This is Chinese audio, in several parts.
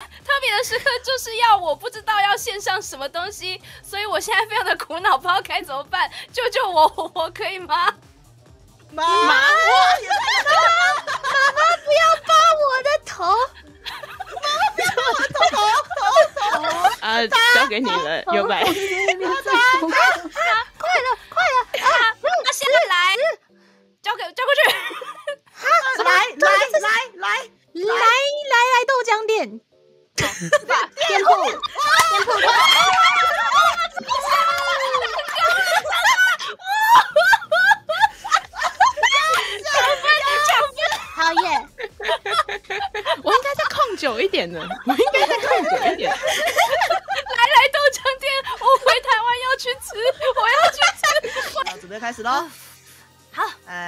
特别的时刻就是要我不知道要献上什么东西，所以我现在非常的苦恼，不知道该怎么办，救救我可以吗？ 妈， 妈妈不要扒我的头， 交给你了，有白。 快了， 那现在来，交过去。 来豆浆店，店铺，好耶！ 我应该再控久一点的，我应该再控久一点。 来豆浆店，我回台湾要去吃，我要去吃。 好，准备开始咯。 好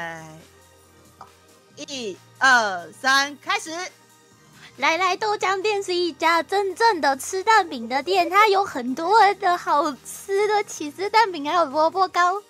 ，1、2、3，开始。 来豆浆店是一家真正的吃蛋饼的店，它有很多的好吃的起司蛋饼，还有萝卜糕。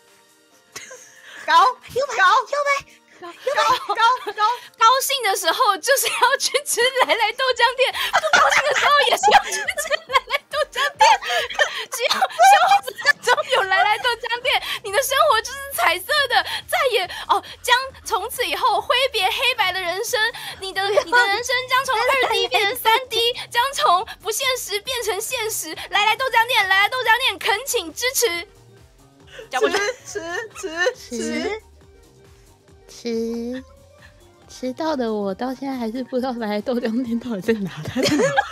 高兴的时候就是要去吃来豆浆店，不高兴的时候也是要去吃来豆浆店。只要生活中有来豆浆店，你的生活就是彩色的，再也将从此以后挥别黑白的人生，你的人生将从2D 变成3D， 将从不现实变成现实。来豆浆店，恳请支持。 迟到的我到现在还是不知道来豆浆店到底在哪，它在哪？